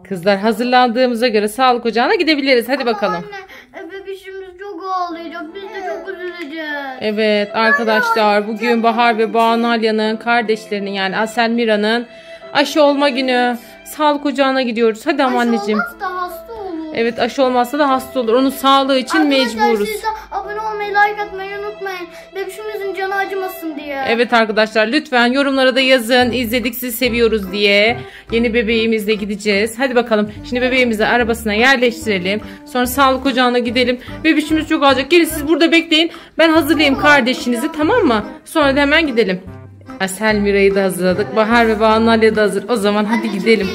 Kızlar hazırlandığımıza göre sağlık ocağına gidebiliriz. Hadi bakalım. Anne, bebişimiz çok ağlayacak. Biz de çok üzüleceğiz. Evet arkadaşlar, bugün Bahar ve Banu Alya'nın kardeşlerinin yani Asel Mira'nın aşı olma günü. Sağlık ocağına gidiyoruz. Hadi ama anneciğim. Aşı olmazsa hasta olur. Evet, aşı olmazsa da hasta olur. Onun sağlığı için mecburuz. Siz de abone olmayı, like atmayı unutmayın. Bebişimizin canı acımasın diye. Evet arkadaşlar, lütfen yorumlara da yazın. İzledik, sizi seviyoruz diye. Yeni bebeğimizle gideceğiz. Hadi bakalım. Şimdi bebeğimizi arabasına yerleştirelim. Sonra sağlık ocağına gidelim. Bebişimiz çok alacak. Gelin siz burada bekleyin. Ben hazırlayayım kardeşinizi, tamam mı? Sonra da hemen gidelim. Asel Mira'yı da hazırladık. Bahar ve Banu Alya da hazır. O zaman hadi gidelim.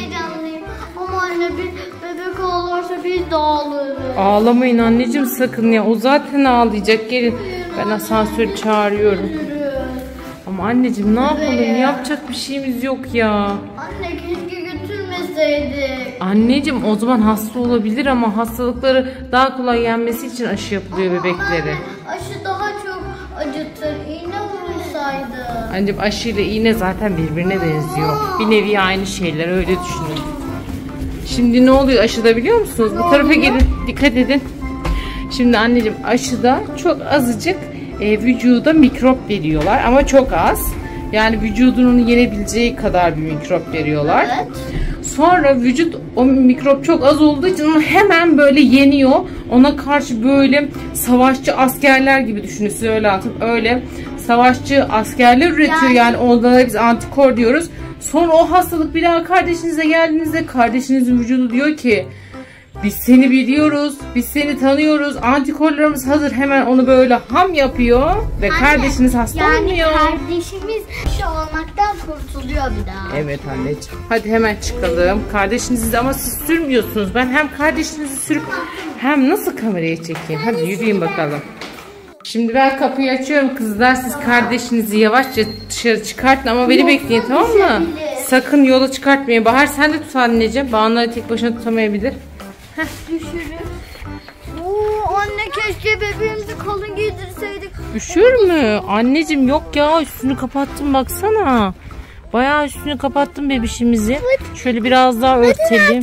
Ama anne, bir bebek ağlarsa biz de ağlarız. Ağlamayın anneciğim sakın ya. O zaten ağlayacak. Gelin. Ben asansörü çağırıyorum. Ama anneciğim ne yapalım? Yapacak bir şeyimiz yok ya. Anne, keşke götürmeseydik. Anneciğim o zaman hasta olabilir ama hastalıkları daha kolay yenmesi için aşı yapılıyor bebeklere. Aşı daha çok acıtır. İğne vurulsaydı. Anneciğim aşıyla iğne zaten birbirine benziyor. Bir nevi aynı şeyler, öyle düşünün. Şimdi ne oluyor aşıda biliyor musunuz? Bu tarafa gelin, dikkat edin. Şimdi anneciğim aşıda çok azıcık vücuda mikrop veriyorlar ama çok az. Yani vücudunun yenebileceği kadar bir mikrop veriyorlar. Evet. Sonra vücut o mikrop çok az olduğu için onu hemen böyle yeniyor. Ona karşı böyle savaşçı askerler gibi düşünün, size öyle anlatayım. Öyle savaşçı askerler üretiyor yani onlara biz antikor diyoruz. Sonra o hastalık bir daha kardeşinize geldiğinizde kardeşinizin vücudu diyor ki biz seni biliyoruz, biz seni tanıyoruz, antikorlarımız hazır, hemen onu böyle ham yapıyor ve anne, kardeşiniz hasta olmuyor. Yani kardeşimiz aşı olmaktan kurtuluyor bir daha. Evet anneciğim. Hadi hemen çıkalım. Kardeşinizi de ama siz sürmüyorsunuz. Ben hem kardeşinizi sürüp hem nasıl kameraya çekeyim? Hadi yürüyün bakalım. Şimdi ben kapıyı açıyorum kızlar. Siz kardeşinizi yavaşça dışarı çıkartın ama beni bekleyin, tamam mı? Sakın yola çıkartmayın. Bahar sen de tut anneciğim. Banu'yu tek başına tutamayabilir. Düşürür. Oo, anne keşke bebeğimizi kalın giydirseydik. Üşür mü? Anneciğim yok ya, üstünü kapattım baksana. Bayağı üstünü kapattım bebişimizi. Şöyle biraz daha örtelim.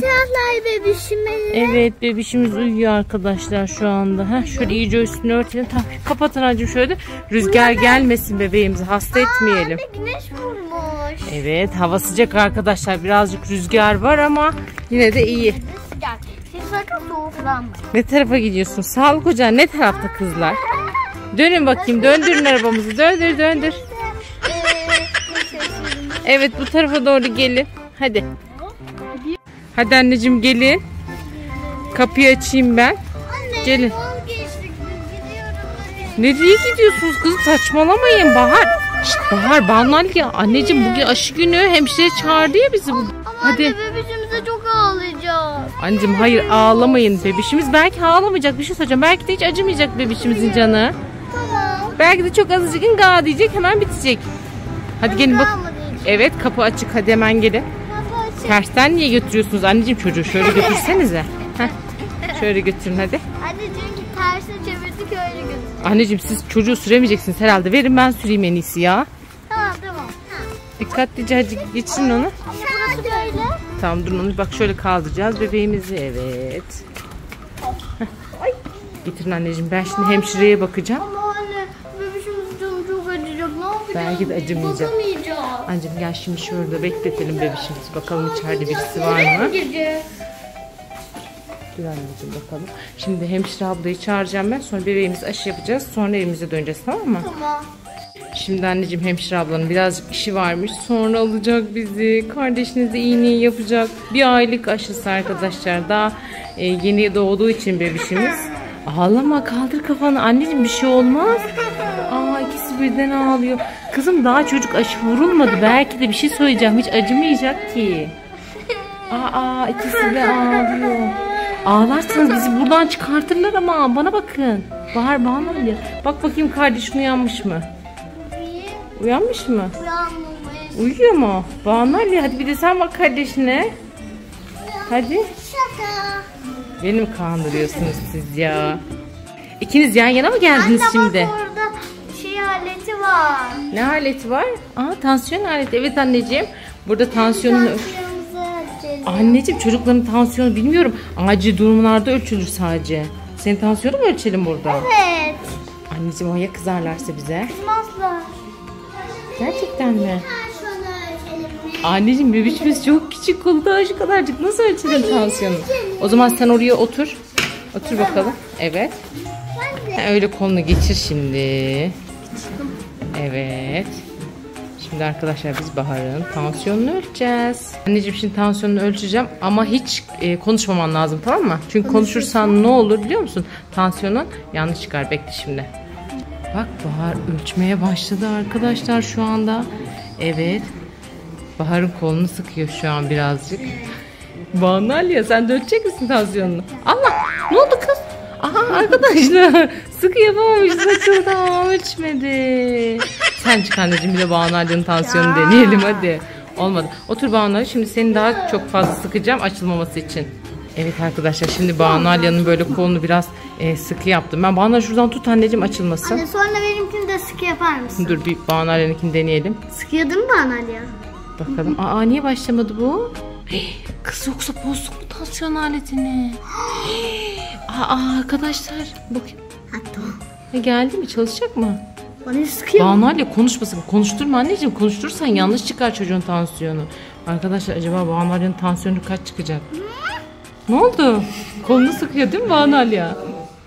Evet, bebişimiz uyuyor arkadaşlar şu anda. Şöyle iyice üstünü örtelim. Tamam, kapatın anneciğim şöyle. Rüzgar gelmesin, bebeğimizi hasta etmeyelim. Anne güneş vurmuş. Evet, hava sıcak arkadaşlar. Birazcık rüzgar var ama yine de iyi. Sıcak. Siz sakın soğuklanmayın. Ne tarafa gidiyorsun? Sağlık ocağı ne tarafta kızlar? Dönün bakayım. Döndürün arabamızı. Döndür döndür. Evet, bu tarafa doğru gelin. Hadi. Hadi anneciğim gelin. Kapıyı açayım ben. Anne, gelin. Geçtik, Nereye gidiyorsunuz kızım? Saçmalamayın Bahar. Şişt, Bahar, Banu Alya. Anneciğim bugün aşı günü. Hemşire çağırdı ya bizi. Hadi. Anne, bebişimize çok ağlayacağız. Anneciğim hayır, ağlamayın. Bebişimiz belki ağlamayacak, bir şey söyleyeceğim. Belki de hiç acımayacak bebişimizin canı. Tamam. Belki de çok azıcık inga diyecek, hemen bitecek. Hadi gelin bak. Evet, kapı açık, hadi hemen gelin. Tersten niye götürüyorsunuz anneciğim çocuğu? Şöyle götürsenize. Şöyle götürün hadi. Anne çünkü tersine çevirdik, öyle götürdük. Anneciğim siz çocuğu süremeyeceksiniz herhalde. Verin ben süreyim en iyisi ya. Tamam. Dikkatlice hadi geçin onu. Anne burası böyle. Tamam, durun onu bak, şöyle kaldıracağız bebeğimizi. Evet. Getirin anneciğim, ben şimdi hemşireye bakacağım. Ama anne, bebişimizin canı çok acıyacak. Ne yapacağız? Belki de acımayacak. Bakamayacağız. Anneciğim gel şimdi şurada bekletelim bebişimizi. Bakalım içeride birisi var mı? Dur anneciğim bakalım. Şimdi hemşire ablayı çağıracağım ben. Sonra bebeğimizi aşı yapacağız. Sonra evimize döneceğiz, tamam mı? Tamam. Şimdi anneciğim hemşire ablanın birazcık işi varmış. Sonra alacak bizi. Kardeşinize iğneyi yapacak. 1 aylık aşısı arkadaşlar. Daha yeni doğduğu için bebişimiz. Ağlama, kaldır kafanı. Anneciğim bir şey olmaz. İkisi birden ağlıyor. Kızım daha çocuk aşı vurulmadı. Belki de bir şey söyleyeceğim. Hiç acımayacak ki. İkisi de ağlıyor. Ağlarsanız bizi buradan çıkartırlar ama. Bana bakın. Bahar, Banu Alya. Bak bakayım kardeşin uyanmış mı? Uyanmış mı? Uyanmamış. Uyuyor mu? Banu Alya hadi bir de sen bak kardeşine. Hadi. Şaka. Beni mi kandırıyorsunuz siz ya? İkiniz yan yana mı geldiniz anne, şimdi? Anne bak orada aleti var. Ne aleti var? Tansiyon aleti. Evet anneciğim. Burada tansiyonunu... Tansiyonumuzu ölçelim. Anneciğim çocukların tansiyonu bilmiyorum. Acil durumlarda ölçülür sadece. Senin tansiyonu mu ölçelim burada? Evet. Anneciğim o ya kızarlarsa bize? Kızmazlar. Gerçekten mi? Tansiyonu ölçelim mi? Anneciğim bebişimiz çok küçük, kolu daha şu kadarcık. Nasıl ölçelim tansiyonu? O zaman sen oraya otur. Otur bakalım. Evet. Ha, öyle kolunu geçir şimdi. Evet. Şimdi arkadaşlar biz Bahar'ın tansiyonunu ölçeceğiz. Anneciğim şimdi tansiyonunu ölçeceğim ama hiç konuşmaman lazım, tamam mı? Çünkü konuşursan ne olur biliyor musun? Tansiyonun yanlış çıkar. Bekle şimdi. Bak Bahar ölçmeye başladı arkadaşlar şu anda. Evet. Bahar'ın kolunu sıkıyor şu an birazcık. Banalya sen de ölçecek misin tansiyonunu? Allah, ne oldu kız? Aha arkadaşlar sıkı yapamamış, saçıldı ama ölçmedi. Sen çık anneciğim, bir de Banalya'nın tansiyonunu deneyelim hadi. Olmadı. Otur Banalya, şimdi seni daha çok fazla sıkacağım açılmaması için. Evet arkadaşlar şimdi Banalya'nın böyle kolunu biraz sıkı yaptım. Ben Banalya şuradan tut anneciğim, açılmasın. Anne sonra benimkini de sıkı yapar mısın? Dur bir Banalya'nınkini deneyelim. Sıkıyordun mu Analya? Bakalım. Aa niye başlamadı bu? Kız yoksa bozduk mu tansiyon aletini? Aa arkadaşlar bakayım. Hatta. Geldi mi, çalışacak mı? Bana sıkıyor. Banalya konuşmasın. Konuşturma anneciğim. Konuşturursan yanlış çıkar çocuğun tansiyonu. Arkadaşlar acaba Banalya'nın tansiyonu kaç çıkacak? Ne oldu? Kolunu sıkıyor değil mi Banalya?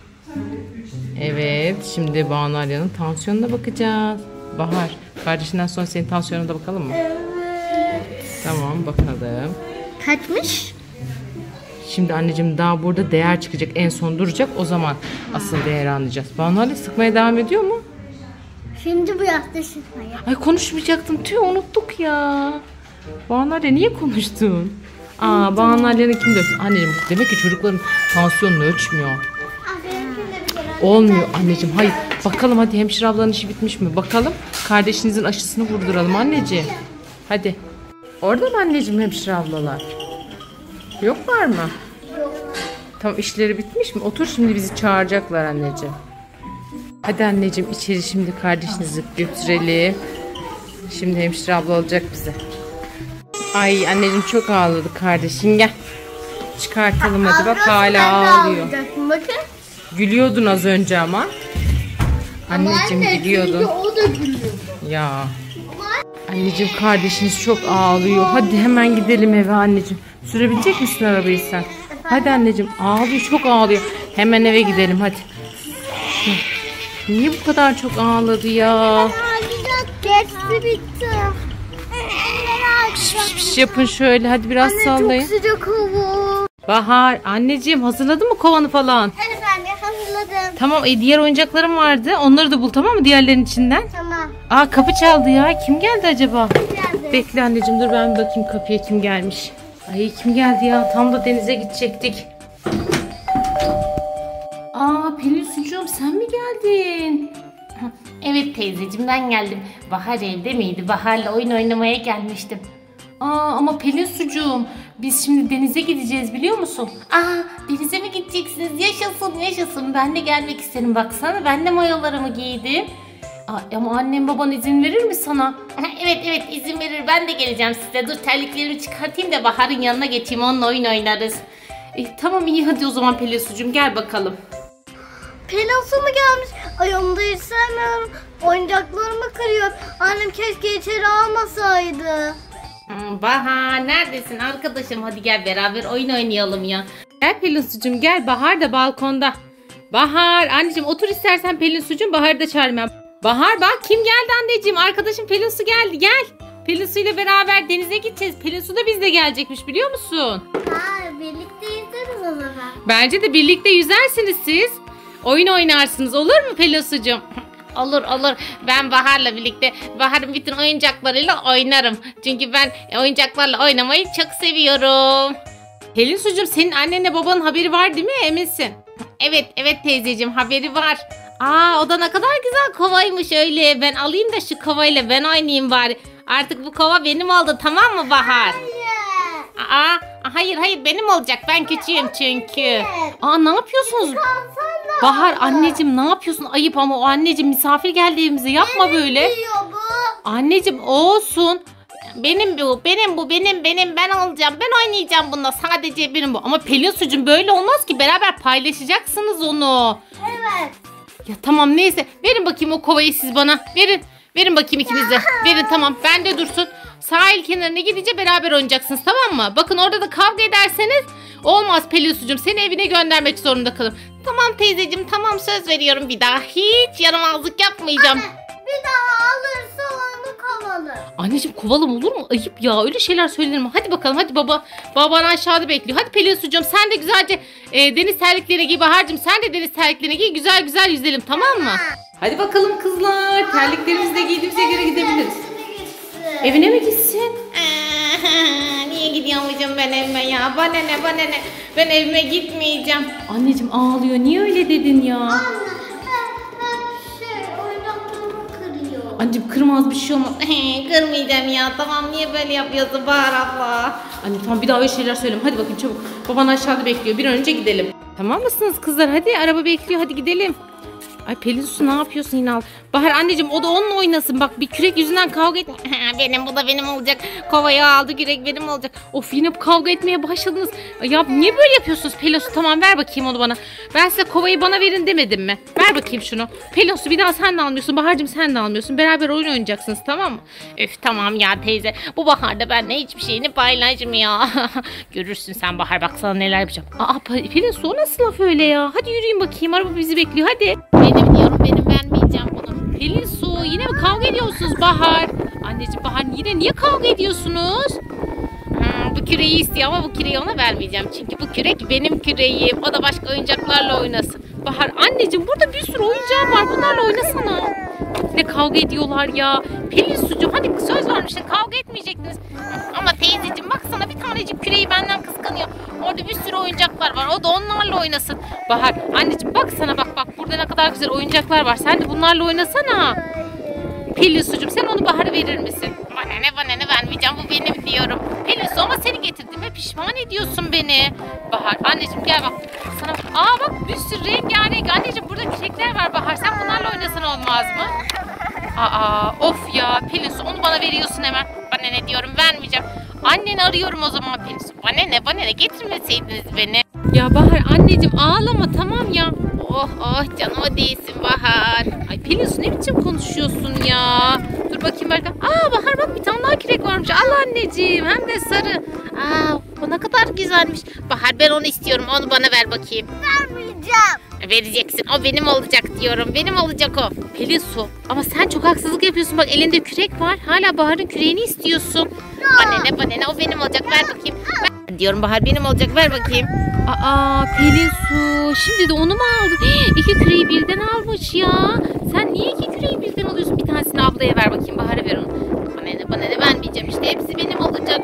Evet şimdi Banalya'nın tansiyonuna bakacağız. Bahar kardeşinden sonra senin tansiyonuna da bakalım mı? Evet. Tamam bakalım. Kaçmış? Şimdi anneciğim daha burada değer çıkacak. En son duracak. O zaman asıl değeri anlayacağız. Banalya sıkmaya devam ediyor mu? Şimdi bu yaşta sıkmaya. Ay konuşmayacaktım. Tüh unuttuk ya. Banalya niye konuştun? Aa Banalya'nın kim de? Anneciğim demek ki çocukların tansiyonunu ölçmüyor. Olmuyor anneciğim. Hayır. Bakalım hadi hemşire ablanın işi bitmiş mi? Bakalım. Kardeşinizin aşısını vurduralım anneciğim. Hadi. Orada mı anneciğim hemşire ablalar? Yoklar mı? Yok. Tamam işleri bitmiş mi? Otur şimdi bizi çağıracaklar anneciğim. Hadi anneciğim içeri şimdi kardeşinizi götürelim. Şimdi hemşire abla alacak bizi. Ay anneciğim çok ağladı kardeşin, gel. Çıkartalım hadi, bak hala ağlıyor. Bakın. Gülüyordun az önce ama. Anneciğim gülüyordun. O da gülüyordu. Ya. Anneciğim kardeşiniz çok ağlıyor. Hadi hemen gidelim eve anneciğim. Sürebilecek misin arabayı sen? Hadi anneciğim, ağlıyor, çok ağlıyor. Hemen eve gidelim hadi. Niye bu kadar çok ağladı ya? Geçti bitti. Piş yapın şöyle, hadi biraz sallayın. Çok sıcak hava. Bahar anneciğim hazırladın mı kovanı falan? Evet anne hazırladım. Tamam diğer oyuncaklarım vardı. Onları da bul tamam mı diğerlerinin içinden? Tamam. Aa kapı çaldı ya. Kim geldi acaba? Geldi. Bekle anneciğim, dur ben bir bakayım kapıya kim gelmiş. Ay kim geldi ya? Tam da denize gidecektik. Aa Pelin sucuğum sen mi geldin? Evet teyzeciğim ben geldim. Bahar evde miydi? Bahar'la oyun oynamaya gelmiştim. Aa ama Pelin sucuğum biz şimdi denize gideceğiz biliyor musun? Denize mi gideceksiniz? Yaşasın yaşasın. Ben de gelmek isterim. Baksana ben de mayolarımı giydim. Ama annem baban izin verir mi sana? Evet izin verir. Ben de geleceğim size. Dur terliklerimi çıkartayım da Bahar'ın yanına geçeyim. Onunla oyun oynarız. Tamam iyi hadi o zaman Pelin sucuğum gel bakalım. Pelin su mu gelmiş? Ay onu da hiç sevmiyorum. Oyuncaklarımı kırıyor. Annem keşke içeri almasaydı. Bahar neredesin arkadaşım? Hadi gel beraber oyun oynayalım ya. Gel Pelin sucuğum gel, Bahar da balkonda. Bahar anneciğim otur istersen Pelin sucuğum, Bahar'ı da çağırayım ben. Bahar bak kim geldi anneciğim, arkadaşım Pelin su geldi, gel. Pelin su ile beraber denize gideceğiz. Pelin su da bizle gelecekmiş biliyor musun? Birlikte yüzeriz o zaman. Bence de birlikte yüzersiniz siz. Oyun oynarsınız, olur mu Pelin sucuğum? Olur. Ben Bahar'la birlikte Bahar'ın bütün oyuncaklarıyla oynarım. Çünkü ben oyuncaklarla oynamayı çok seviyorum. Pelin sucuğum senin annenle babanın haberi var değil mi, eminsin? Evet teyzeciğim haberi var. O da ne kadar güzel kovaymış öyle. Ben alayım da şu kovayla ben oynayayım bari. Artık bu kova benim oldu tamam mı Bahar? Hayır benim olacak. Ben küçüğüm çünkü. Ne yapıyorsunuz? Bahar anneciğim ne yapıyorsun? Ayıp ama o anneciğim misafir geldi evimize. Yapma böyle. Diyor bu. Anneciğim olsun. Benim ben alacağım. Ben oynayacağım bunda. Sadece benim bu. Ama Pelin Sucuğum böyle olmaz ki. Beraber paylaşacaksınız onu. Evet. Ya tamam neyse. Verin bakayım o kovayı siz bana. Verin. Verin bakayım ikiniz de. Verin tamam. Bende dursun. Sahil kenarına gidince beraber oynayacaksınız tamam mı? Bakın orada da kavga ederseniz olmaz Pelin Sucuğum. Seni evine göndermek zorunda kalırım. Tamam teyzeciğim tamam söz veriyorum. Bir daha hiç yaramazlık yapmayacağım. Anne, bir daha alırsa onu kovalım. Anneciğim kovalım olur mu? Ayıp ya öyle şeyler söylenir mi? Hadi bakalım hadi baba. Baban aşağıda bekliyor. Hadi Pelin Sucuğum sen de güzelce deniz terlikleri giy Bahar'cığım. Sen de deniz terliklerini giy. Güzel güzel yüzelim tamam mı? Hadi bakalım kızlar. Terliklerimizi de giydiğimize göre gidebiliriz. Evine mi gitsin? Niye gidiyormuşum ben evime ya? Bana ne? Ben evime gitmeyeceğim. Anneciğim ağlıyor. Niye öyle dedin ya? Anne oyuncaklarımı kırıyor. Anneciğim kırmaz bir şey olmaz. Kırmayacağım ya. Tamam niye böyle yapıyorsun Bahar abla? Anne tamam bir daha öyle şeyler söyleme. Hadi bakayım çabuk. Baban aşağıda bekliyor. Bir an önce gidelim. Tamam mısınız kızlar? Hadi araba bekliyor. Hadi gidelim. Ay Pelin Su ne yapıyorsun yine al. Bahar anneciğim o da onunla oynasın. Bak bir kürek yüzünden kavga etme. Bu da benim olacak. Kovayı aldı kürek benim olacak. Of yine kavga etmeye başladınız. Ya niye böyle yapıyorsunuz Pelin Su? Tamam ver bakayım onu bana. Ben size kovayı bana verin demedim mi? Ver bakayım şunu. Pelin Su bir daha sen de almıyorsun. Bahar'cığım sen de almıyorsun. Beraber oyun oynayacaksınız tamam mı? Öf tamam ya teyze. Bu Bahar da benimle hiçbir şeyini paylaşmıyor. Görürsün sen Bahar bak sana neler yapacağım. Aa Pelin Su o nasıl laf öyle ya? Hadi yürüyün bakayım araba bizi bekliyor hadi. Benim diyorum benim vermeyeceğim bunu. Pelin Su yine mi kavga ediyorsunuz Bahar? Anneciğim Bahar yine niye kavga ediyorsunuz? Bu küreği istiyor ama bu küreği ona vermeyeceğim. Çünkü bu kürek benim küreğim. O da başka oyuncaklarla oynasın. Bahar anneciğim burada bir sürü oyuncağım var. Bunlarla oynasana. Ne kavga ediyorlar ya. Pelin Sucuğum hadi söz vermiştin kavga etmeyecektiniz. Ama teyzeciğim baksana bir tanecik küreği benden kıskanıyor. Orada bir sürü oyuncaklar var. O da onlarla oynasın. Bahar anneciğim baksana bak burada ne kadar güzel oyuncaklar var. Sen de bunlarla oynasana. Pelin Sucuğum sen onu Bahar'a verir misin? Bana ne vermeyeceğim bu benim diyorum. Pelin Su ama seni getirdiğime pişman ediyorsun beni. Bahar anneciğim gel bak. Sana bak bir sürü rengarenk. Anneciğim burada çiçekler var Bahar. Sen bunlarla oynasan olmaz mı? Of ya Pelin Su onu bana veriyorsun hemen. Bana ne diyorum vermeyeceğim. Anneni arıyorum o zaman Pelin Su. Bana ne getirmeseydiniz beni. Ya Bahar anneciğim ağlama tamam ya. Oh canıma değsin Bahar. Ay Pelin Su ne biçim konuşuyorsun ya. Dur bakayım belki. Bahar bak bir tane daha kürek varmış. Al anneciğim hem de sarı. O ne kadar güzelmiş. Bahar ben onu istiyorum onu bana ver bakayım. Vermeyeceğim. Vereceksin o benim olacak diyorum. Benim olacak o. Pelin Su ama sen çok haksızlık yapıyorsun. Bak elinde kürek var. Hala Bahar'ın küreğini istiyorsun. Bana ne o benim olacak ver bakayım. Ben diyorum Bahar benim olacak ver bakayım. Pelin Su şimdi de onu mu aldın? 2 küreği birden almış ya. Sen niye 2 küreği birden alıyorsun? Bir tanesini ablaya ver bakayım. Bahar'a ver onu. Bana ne vermeyeceğim işte hepsi benim olacak.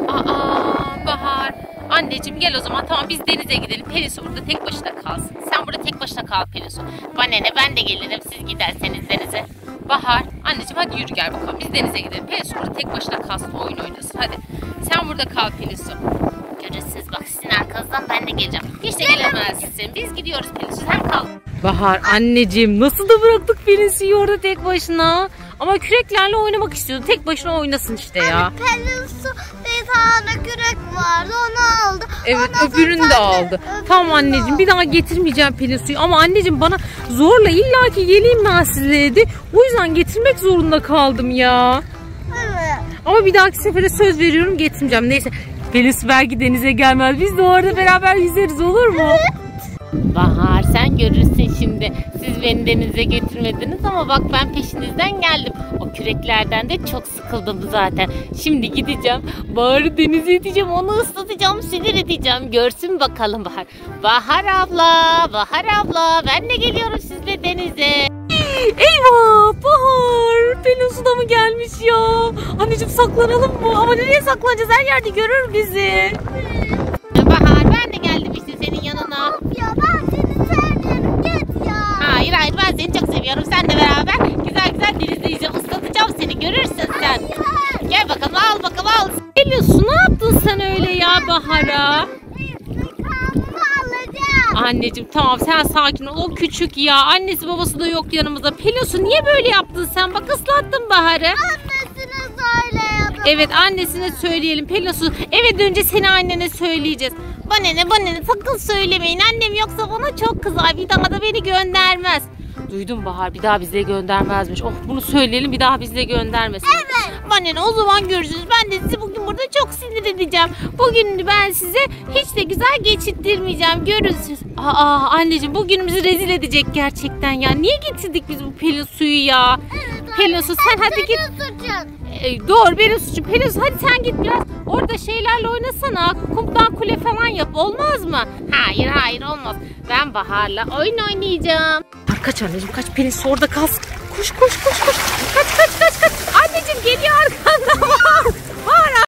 Bahar. Anneciğim gel o zaman tamam biz denize gidelim. Pelin Su burada tek başına kalsın. Sen burada tek başına kal Pelin Su. Bana ne ben de gelirim siz giderseniz denize. Bahar anneciğim hadi yürü gel bakalım biz denize gidelim. Pelin Su burada tek başına kalsın oyun oynasın hadi. Sen burada kal Pelin Su. Görürsünüz bak sizin arkanızdan ben de geleceğim. Hiç de gelemezsin. Biz gidiyoruz Pelin Su sen kal. Bahar anneciğim nasıl da bıraktık Pelin Su'yu orada tek başına. Ama küreklerle oynamak istiyordu. Tek başına oynasın işte ya. Pelin Su bir tane kürek vardı onu aldı. Evet öbürünü de aldı. Tamam anneciğim bir daha getirmeyeceğim Pelin Su'yu. Ama anneciğim bana zorla illaki geleyim ben size dedi. O yüzden getirmek zorunda kaldım ya. Evet. Ama bir dahaki sefere söz veriyorum getirmeyeceğim. Neyse Pelin Su belki denize gelmez. Biz de orada beraber yüzeriz olur mu? Bahar sen görürsün şimdi. Siz beni denize getirmediniz ama bak ben peşinizden geldim. O küreklerden de çok sıkıldım zaten. Şimdi gideceğim. Bahar'ı denize edeceğim. Onu ıslatacağım, sinir edeceğim. Görsün bakalım Bahar. Bahar abla ben de geliyorum sizle denize. Eyvah Bahar. Pelin Su da mı gelmiş ya? Anneciğim saklanalım mı? Ama nereye saklanacağız? Her yerde görür bizi. Bahar ben de geldim işte senin yanına. Ya ben seni sevmiyorum git ya. Hayır ben seni çok seviyorum. Sen de beraber güzel denizde yiyeceğim. Islatacağım seni görürsün sen. Hayır. Gel bakalım al. Pelin Su ne yaptın sen öyle ya Bahar'a? Anneciğim tamam sen sakin ol. O küçük ya. Annesi babası da yok yanımızda. Pelin Su niye böyle yaptın sen? Bak ıslattın Bahar'ı. Annesine söyle ya da. Evet, annesine söyleyelim. Pelinsu eve dönünce seni annene söyleyeceğiz. Bana ne sakın söylemeyin. Annem yoksa bana çok kızar. Bir daha da beni göndermez. Duydum Bahar, bir daha bizle göndermezmiş. Oh, bunu söyleyelim, bir daha bizle göndermesin. Evet. Bana ne, o zaman görüşürüz. Ben de sizi bugün burada çok sinir edeceğim. Bugün ben size hiç de güzel geçittirmeyeceğim. Görürsünüz. Aa anneciğim, bugünümüzü rezil edecek gerçekten ya. Niye getirdik biz bu Pelinsu'yu ya? Evet, Pelinsu sen hadi git. Doğru, benim suçum. Pelinsu hadi sen git biraz orada şeylerle oynasana. Kumdan kule falan yap, olmaz mı? Hayır olmaz. Ben Bahar'la oyun oynayacağım. Kaç anneciğim, kaç. Pelinsu orada kalsın. Koş. Kaç. Anneciğim geliyor arkanda. Bahar